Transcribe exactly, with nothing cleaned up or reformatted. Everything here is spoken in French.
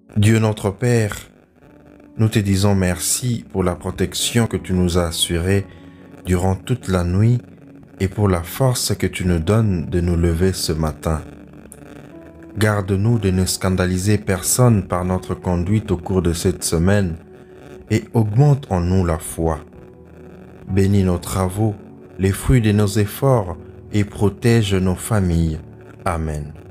Dieu notre Père, nous te disons merci pour la protection que tu nous as assurée durant toute la nuit et pour la force que tu nous donnes de nous lever ce matin. Garde-nous de ne scandaliser personne par notre conduite au cours de cette semaine et augmente en nous la foi. Bénis nos travaux, les fruits de nos efforts et protège nos familles. Amen.